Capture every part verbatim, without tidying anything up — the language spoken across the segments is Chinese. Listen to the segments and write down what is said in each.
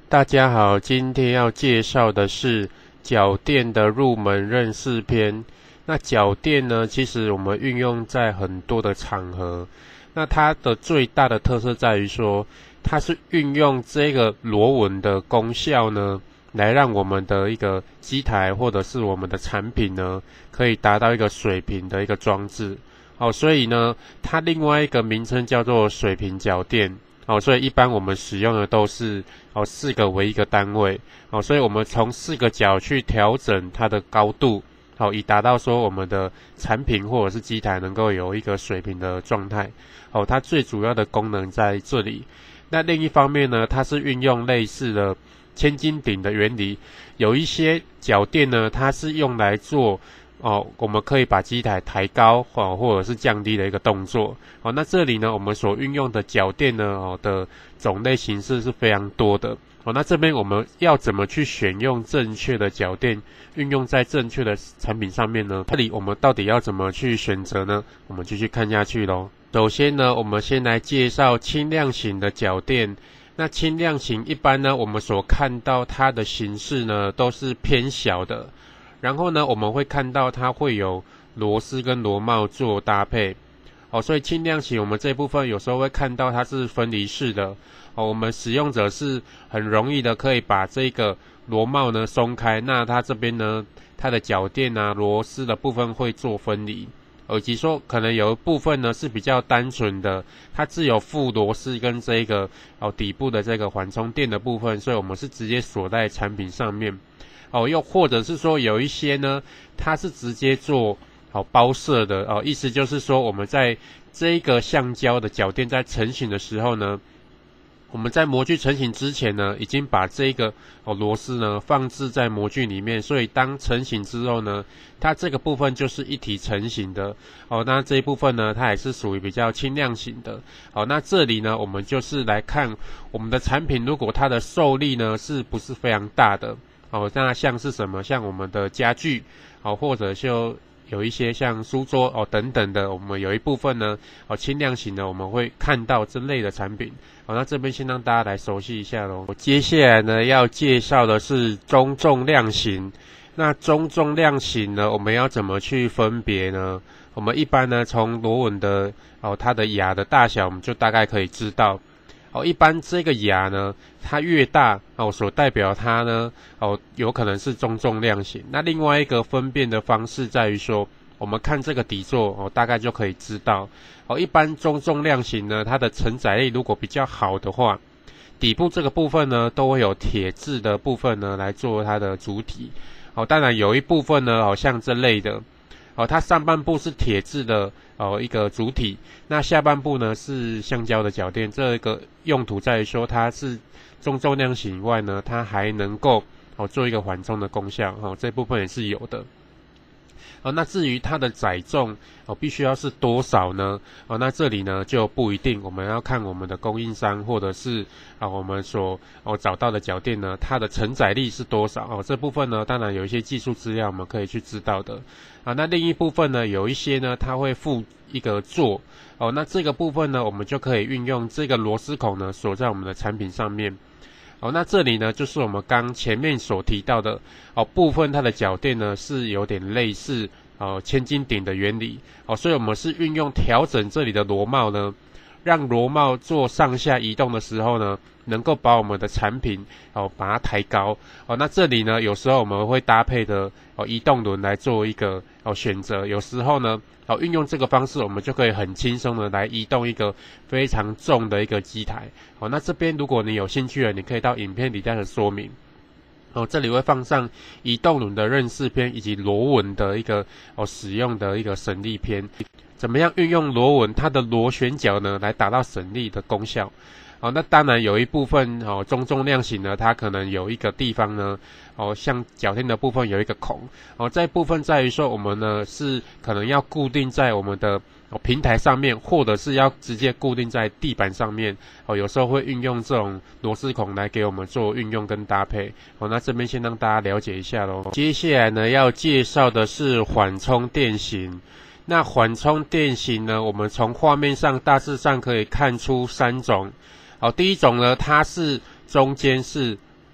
大家好，今天要介绍的是脚垫的入门认识篇。那脚垫呢，其实我们运用在很多的场合。那它的最大的特色在于说，它是运用这个螺纹的功效呢，来让我们的一个机台或者是我们的产品呢，可以达到一个水平的一个装置。哦，所以呢，它另外一个名称叫做水平脚垫。哦，所以一般我们使用的都是哦四个为一个单位，哦，所以我们从四个角去调整它的高度，好，以达到说我们的产品或者是机台能够有一个水平的状态。哦，它最主要的功能在这里。那另一方面呢，它是运用类似的千斤顶的原理，有一些脚垫呢，它是用来做。哦，我们可以把机台抬高哦，或者是降低的一个动作。哦，那这里呢，我们所运用的脚垫呢，哦的种类形式是非常多的。哦，那这边我们要怎么去选用正确的脚垫，运用在正确的产品上面呢？这里我们到底要怎么去选择呢？我们继续看下去咯。首先呢，我们先来介绍轻量型的脚垫。那轻量型一般呢，我们所看到它的形式呢，都是偏小的。然后呢，我们会看到它会有螺丝跟螺帽做搭配，哦，所以轻量型我们这部分有时候会看到它是分离式的，哦，我们使用者是很容易的可以把这个螺帽呢松开，那它这边呢，它的脚垫啊螺丝的部分会做分离，以及说可能有一部分呢是比较单纯的，它只有副螺丝跟这个哦底部的这个缓冲垫的部分，所以我们是直接锁在产品上面。哦，又或者是说有一些呢，它是直接做好包色的哦，意思就是说我们在这个橡胶的脚垫在成型的时候呢，我们在模具成型之前呢，已经把这个哦螺丝呢放置在模具里面，所以当成型之后呢，它这个部分就是一体成型的哦。那这一部分呢，它也是属于比较轻量型的哦。那这里呢，我们就是来看我们的产品，如果它的受力呢是不是非常大的。哦，那像是什么？像我们的家具，哦，或者就有一些像书桌哦等等的，我们有一部分呢，哦轻量型的，我们会看到这类的产品。好，那这边先让大家来熟悉一下咯。接下来呢，要介绍的是中重量型。那中重量型呢，我们要怎么去分别呢？我们一般呢，从螺纹的哦它的牙的大小，我们就大概可以知道。哦，一般这个牙呢，它越大哦，所代表它呢，哦，有可能是中重量型。那另外一个分辨的方式在于说，我们看这个底座哦，大概就可以知道。哦，一般中重量型呢，它的承载力如果比较好的话，底部这个部分呢，都会有铁质的部分呢来做它的主体。哦，当然有一部分呢，好像这类的。哦，它上半部是铁质的哦一个主体，那下半部呢是橡胶的脚垫。这个用途在于说它是中重量型以外呢，它还能够哦做一个缓冲的功效，哦这部分也是有的。哦，那至于它的载重哦，必须要是多少呢？哦，那这里呢就不一定，我们要看我们的供应商或者是啊我们所哦找到的脚垫呢，它的承载力是多少？哦，这部分呢，当然有一些技术资料我们可以去知道的。啊，那另一部分呢，有一些呢，它会附一个座哦，那这个部分呢，我们就可以运用这个螺丝孔呢锁在我们的产品上面。哦，那这里呢，就是我们刚前面所提到的哦，部分它的脚垫呢是有点类似哦千斤顶的原理哦，所以我们是运用调整这里的螺帽呢，让螺帽做上下移动的时候呢，能够把我们的产品哦把它抬高哦。那这里呢，有时候我们会搭配的哦移动轮来做一个哦选择，有时候呢。好，运用这个方式，我们就可以很轻松的来移动一个非常重的一个机台。好，那这边如果你有兴趣了，你可以到影片底下的说明。哦，这里会放上移动轮的认识篇以及螺纹的一个哦使用的一个省力篇，怎么样运用螺纹它的螺旋桨呢，来达到省力的功效。哦，那当然有一部分哦中重量型呢，它可能有一个地方呢，哦像脚垫的部分有一个孔，哦这一部分在于说我们呢是可能要固定在我们的哦平台上面，或者是要直接固定在地板上面，哦有时候会运用这种螺丝孔来给我们做运用跟搭配。哦，那这边先让大家了解一下咯。接下来呢要介绍的是缓冲垫型。那缓冲垫型呢，我们从画面上大致上可以看出三种。好，第一种呢，它是中间是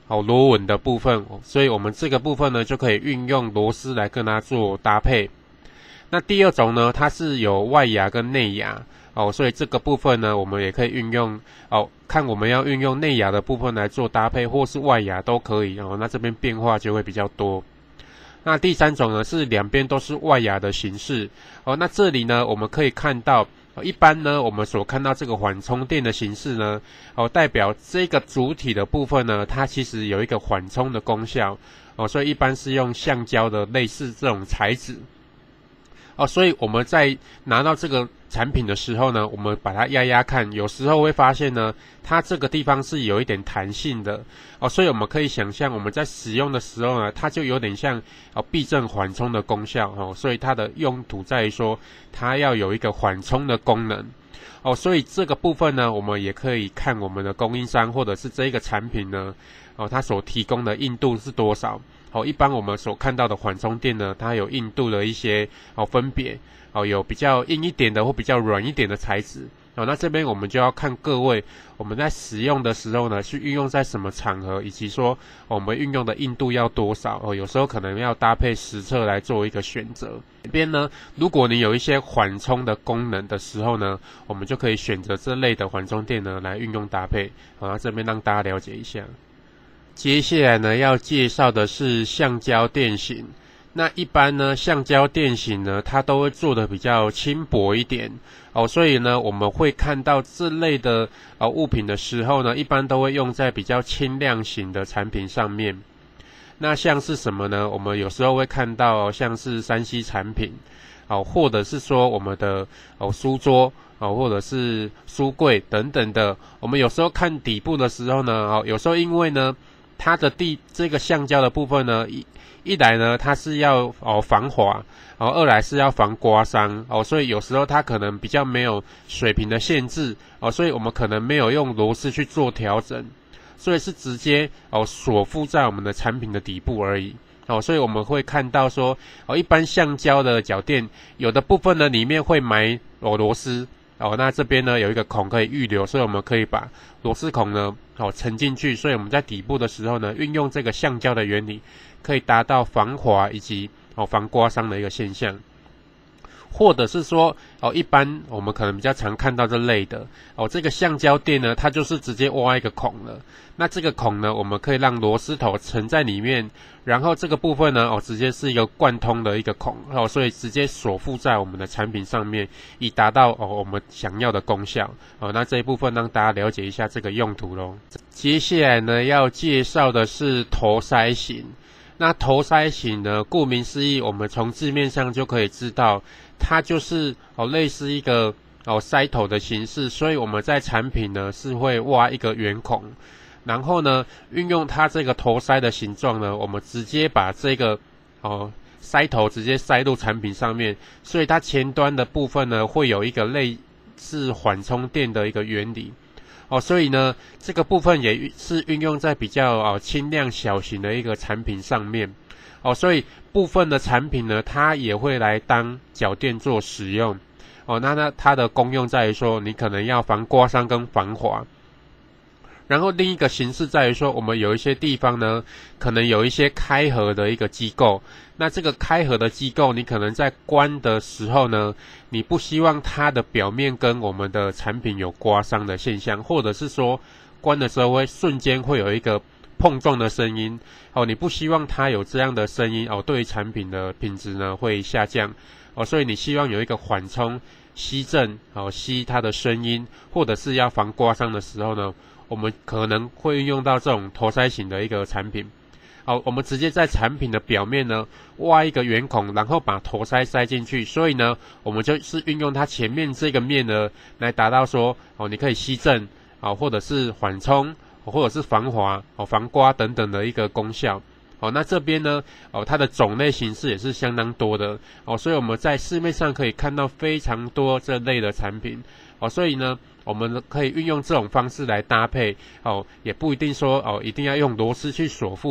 哦螺纹的部分，所以我们这个部分呢就可以运用螺丝来跟它做搭配。那第二种呢，它是有外牙跟内牙哦，所以这个部分呢，我们也可以运用哦，看我们要运用内牙的部分来做搭配，或是外牙都可以哦。那这边变化就会比较多。那第三种呢，是两边都是外牙的形式哦。那这里呢，我们可以看到，一般呢，我们所看到这个缓冲垫的形式呢，哦，代表这个主体的部分呢，它其实有一个缓冲的功效哦，所以一般是用橡胶的类似这种材质。哦，所以我们在拿到这个产品的时候呢，我们把它压压看，有时候会发现呢，它这个地方是有一点弹性的哦，所以我们可以想象我们在使用的时候呢，它就有点像哦避震缓冲的功效哦，所以它的用途在于说它要有一个缓冲的功能哦，所以这个部分呢，我们也可以看我们的供应商或者是这一个产品呢，哦，它所提供的硬度是多少。哦，一般我们所看到的缓冲垫呢，它有硬度的一些哦分别哦，有比较硬一点的或比较软一点的材质哦。那这边我们就要看各位我们在使用的时候呢，是运用在什么场合，以及说、哦、我们运用的硬度要多少哦。有时候可能要搭配实测来做一个选择。这边呢，如果你有一些缓冲的功能的时候呢，我们就可以选择这类的缓冲垫呢来运用搭配。好，那这边让大家了解一下。接下来呢，要介绍的是橡胶垫型。那一般呢，橡胶垫型呢，它都会做的比较轻薄一点哦，所以呢，我们会看到这类的呃物品的时候呢，一般都会用在比较轻量型的产品上面。那像是什么呢？我们有时候会看到、哦、像是 三 C 产品哦，或者是说我们的哦书桌哦，或者是书柜等等的。我们有时候看底部的时候呢，哦，有时候因为呢，它的地这个橡胶的部分呢，一一来呢，它是要哦防滑，哦，二来是要防刮伤哦，所以有时候它可能比较没有水平的限制哦，所以我们可能没有用螺丝去做调整，所以是直接哦锁附在我们的产品的底部而已哦，所以我们会看到说哦，一般橡胶的脚垫有的部分呢里面会埋哦螺丝。哦，那这边呢有一个孔可以预留，所以我们可以把螺丝孔呢哦沉进去，所以我们在底部的时候呢，运用这个橡胶的原理，可以达到防滑以及哦防刮伤的一个现象。或者是说哦，一般我们可能比较常看到这类的哦，这个橡胶垫呢，它就是直接挖一个孔了。那这个孔呢，我们可以让螺丝头沉在里面，然后这个部分呢，哦，直接是一个贯通的一个孔哦，所以直接锁附在我们的产品上面，以达到哦我们想要的功效哦。那这一部分让大家了解一下这个用途咯。接下来呢，要介绍的是头塞型。那头塞型呢，顾名思义，我们从字面上就可以知道，它就是哦类似一个哦塞头的形式，所以我们在产品呢是会挖一个圆孔，然后呢运用它这个头塞的形状呢，我们直接把这个哦塞头直接塞入产品上面，所以它前端的部分呢会有一个类似缓冲垫的一个原理。哦，所以呢，这个部分也是运用在比较哦轻量小型的一个产品上面。哦，所以部分的产品呢，它也会来当脚垫做使用。哦，那那它的功用在于说，你可能要防刮伤跟防滑。然后另一个形式在于说，我们有一些地方呢，可能有一些开合的一个机构。那这个开合的机构，你可能在关的时候呢，你不希望它的表面跟我们的产品有刮伤的现象，或者是说关的时候会瞬间会有一个碰撞的声音。哦，你不希望它有这样的声音哦，对于产品的品质呢会下降。哦，所以你希望有一个缓冲、吸震，哦吸它的声音，或者是要防刮伤的时候呢，我们可能会运用到这种头塞型的一个产品。好，我们直接在产品的表面呢挖一个圆孔，然后把头塞塞进去。所以呢，我们就是运用它前面这个面呢，来达到说哦，你可以吸震啊，或者是缓冲，或者是防滑、哦防刮等等的一个功效。哦，那这边呢，哦它的种类形式也是相当多的哦，所以我们在市面上可以看到非常多这类的产品哦，所以呢，我们可以运用这种方式来搭配哦，也不一定说哦一定要用螺丝去锁附。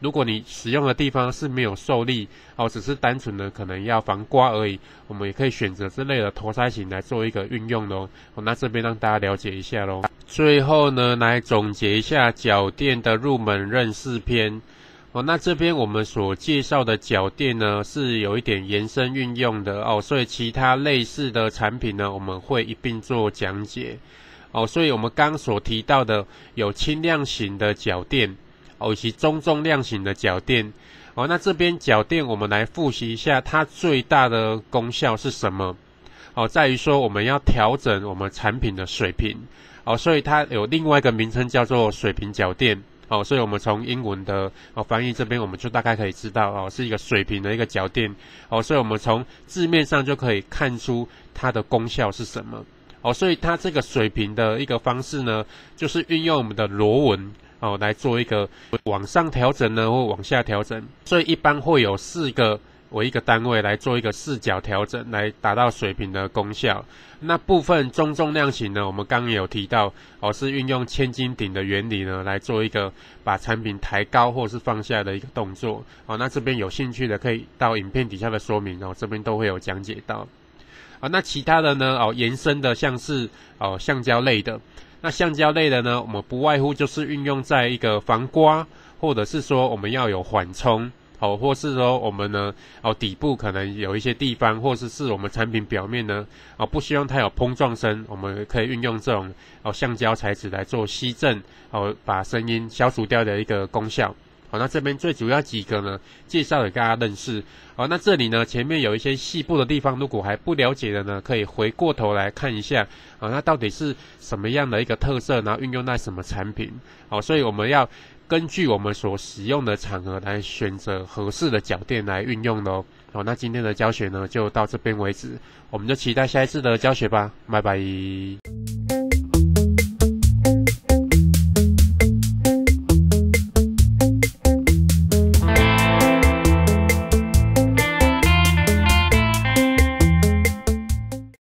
如果你使用的地方是没有受力哦，只是单纯的可能要防刮而已，我们也可以选择这类的头塞型来做一个运用咯。哦，那这边让大家了解一下咯。最后呢，来总结一下脚垫的入门认识篇。哦，那这边我们所介绍的脚垫呢，是有一点延伸运用的哦，所以其他类似的产品呢，我们会一并做讲解。哦，所以我们刚刚所提到的有轻量型的脚垫，哦，以及中重量型的脚垫。哦，那这边脚垫我们来复习一下它最大的功效是什么？哦，在于说我们要调整我们产品的水平。哦，所以它有另外一个名称叫做水平脚垫。哦，所以我们从英文的哦翻译这边，我们就大概可以知道哦，是一个水平的一个脚垫。哦，所以我们从字面上就可以看出它的功效是什么。哦，所以它这个水平的一个方式呢，就是运用我们的螺纹哦来做一个往上调整呢，或往下调整。所以一般会有四个为一个单位来做一个四角调整，来达到水平的功效。那部分中重量型呢，我们刚刚也有提到哦，是运用千斤顶的原理呢，来做一个把产品抬高或是放下的一个动作。哦，那这边有兴趣的可以到影片底下的说明哦，这边都会有讲解到。啊，那其他的呢？哦，延伸的像是哦橡胶类的，那橡胶类的呢，我们不外乎就是运用在一个防刮，或者是说我们要有缓冲。哦，或是说我们呢，哦底部可能有一些地方，或者是我们产品表面呢，哦不希望它有碰撞声，我们可以运用这种哦橡胶材质来做吸震，哦把声音消除掉的一个功效。好，那这边最主要几个呢，介绍给大家认识。好，那这里呢，前面有一些细部的地方，如果还不了解的呢，可以回过头来看一下。啊，那到底是什么样的一个特色，然后运用在什么产品？好，所以我们要根据我们所使用的场合来选择合适的脚垫来运用咯。好，那今天的教学呢，就到这边为止，我们就期待下一次的教学吧，拜拜。